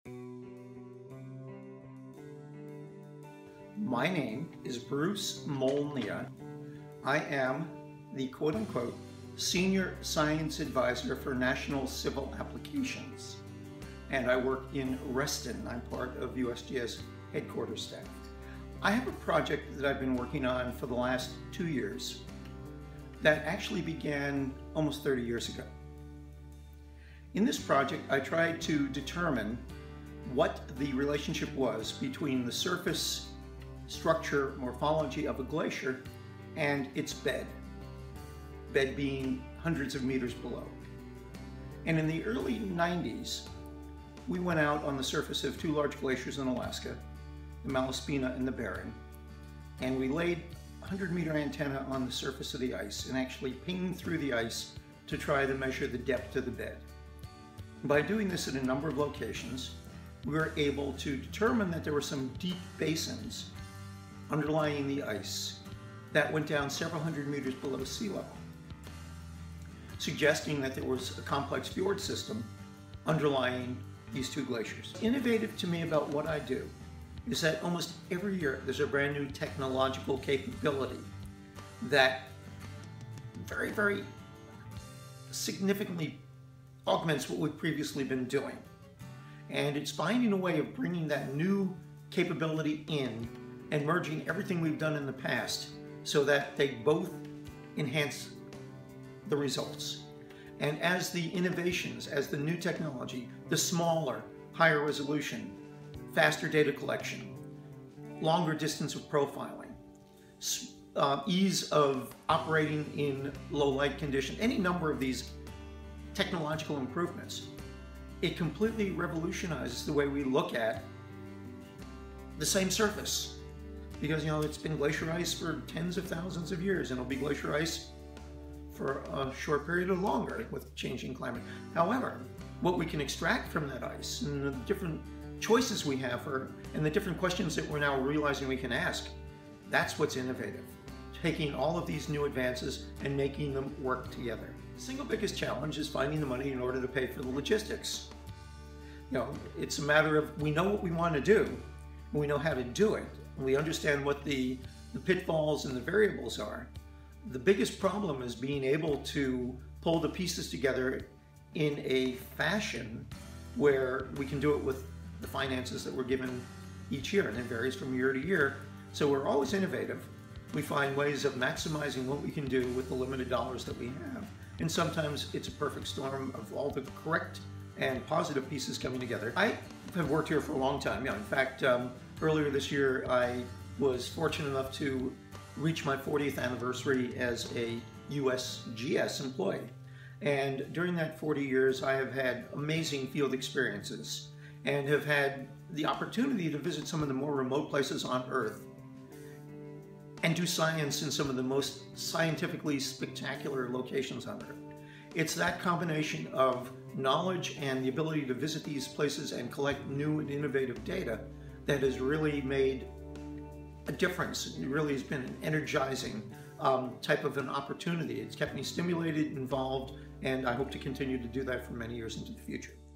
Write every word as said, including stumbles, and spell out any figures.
My name is Bruce Molnia. I am the quote-unquote Senior Science Advisor for National Civil Applications, and I work in Reston. I'm part of U S G S headquarters staff. I have a project that I've been working on for the last two years that actually began almost thirty years ago. In this project, I tried to determine what the relationship was between the surface structure morphology of a glacier and its bed, bed being hundreds of meters below. And in the early nineties, we went out on the surface of two large glaciers in Alaska, the Malaspina and the Barron, and we laid a hundred meter antenna on the surface of the ice and actually pinged through the ice to try to measure the depth of the bed. By doing this at a number of locations, we were able to determine that there were some deep basins underlying the ice that went down several hundred meters below sea level, suggesting that there was a complex fjord system underlying these two glaciers. Innovative to me about what I do is that almost every year there's a brand new technological capability that very, very significantly augments what we've previously been doing. And it's finding a way of bringing that new capability in and merging everything we've done in the past so that they both enhance the results. And as the innovations, as the new technology, the smaller, higher resolution, faster data collection, longer distance of profiling, uh, ease of operating in low light conditions, any number of these technological improvements, it completely revolutionizes the way we look at the same surface. Because, you know, it's been glacier ice for tens of thousands of years, and it'll be glacier ice for a short period or longer with changing climate. However, what we can extract from that ice and the different choices we have for, and the different questions that we're now realizing we can ask, that's what's innovative. Taking all of these new advances and making them work together. The single biggest challenge is finding the money in order to pay for the logistics. You know, it's a matter of, we know what we want to do, and we know how to do it. We understand what the, the pitfalls and the variables are. The biggest problem is being able to pull the pieces together in a fashion where we can do it with the finances that we're given each year, and it varies from year to year. So we're always innovative. We find ways of maximizing what we can do with the limited dollars that we have. And sometimes it's a perfect storm of all the correct and positive pieces coming together. I have worked here for a long time. Yeah, in fact, um, earlier this year, I was fortunate enough to reach my fortieth anniversary as a U S G S employee. And during that forty years, I have had amazing field experiences and have had the opportunity to visit some of the more remote places on Earth and do science in some of the most scientifically spectacular locations on Earth. It's that combination of knowledge and the ability to visit these places and collect new and innovative data that has really made a difference. It really has been an energizing um, type of an opportunity. It's kept me stimulated, involved, and I hope to continue to do that for many years into the future.